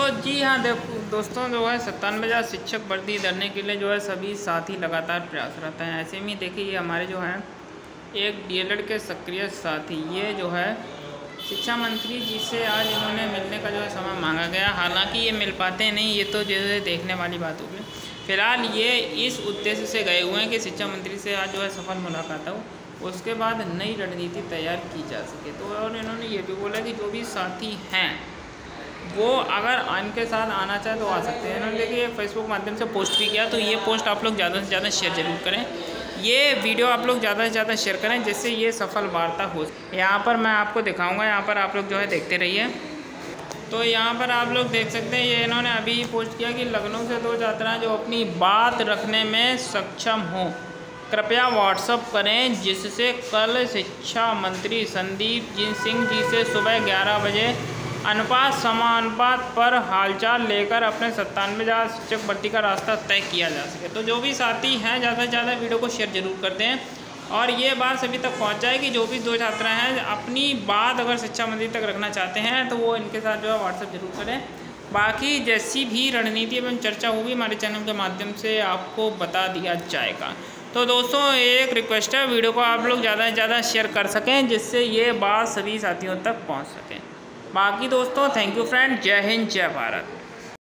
जी हाँ, देखो दोस्तों, जो है 97,000 शिक्षक भर्ती करने के लिए जो है सभी साथी लगातार प्रयासरत हैं। ऐसे में देखिए ये हमारे जो हैं एक डीएलएड के सक्रिय साथी, ये जो है शिक्षा मंत्री जी से आज इन्होंने मिलने का जो है समय मांगा गया। हालांकि ये मिल पाते नहीं, ये तो जो है देखने वाली बात होगी। फिलहाल ये इस उद्देश्य से गए हुए हैं कि शिक्षा मंत्री से आज जो है सफल मुलाकात हो, उसके बाद नई रणनीति तैयार की जा सके। तो और इन्होंने ये भी बोला कि जो भी साथी हैं वो अगर इनके साथ आना चाहे तो आ सकते हैं। इन्होंने देखिए फेसबुक माध्यम से पोस्ट भी किया, तो ये पोस्ट आप लोग ज़्यादा से ज़्यादा शेयर जरूर करें, ये वीडियो आप लोग ज़्यादा से ज़्यादा शेयर करें, जिससे ये सफल वार्ता हो। यहाँ पर मैं आपको दिखाऊंगा, यहाँ पर आप लोग जो है देखते रहिए। तो यहाँ पर आप लोग देख सकते हैं, ये इन्होंने अभी पोस्ट किया कि लखनऊ से 2 छात्राएँ जो अपनी बात रखने में सक्षम हों, कृपया व्हाट्सअप करें, जिससे कल शिक्षा मंत्री संदीप सिंह जी से सुबह 11 बजे अनुपात समानुपात पर हालचाल लेकर अपने 97,000 शिक्षक भर्ती का रास्ता तय किया जा सके। तो जो भी साथी हैं ज़्यादा से ज़्यादा वीडियो को शेयर जरूर करते हैं और ये बात सभी तक पहुंचाए कि जो भी 2 छात्रा हैं अपनी बात अगर शिक्षा मंत्री तक रखना चाहते हैं तो वो इनके साथ जो है व्हाट्सएप जरूर करें। बाकी जैसी भी रणनीति एवं चर्चा होगी हमारे चैनल के माध्यम से आपको बता दिया जाएगा। तो दोस्तों एक रिक्वेस्ट है, वीडियो को आप लोग ज़्यादा से ज़्यादा शेयर कर सकें, जिससे ये बात सभी साथियों तक पहुँच सकें। बाकी दोस्तों थैंक यू फ्रेंड, जय हिंद जय भारत।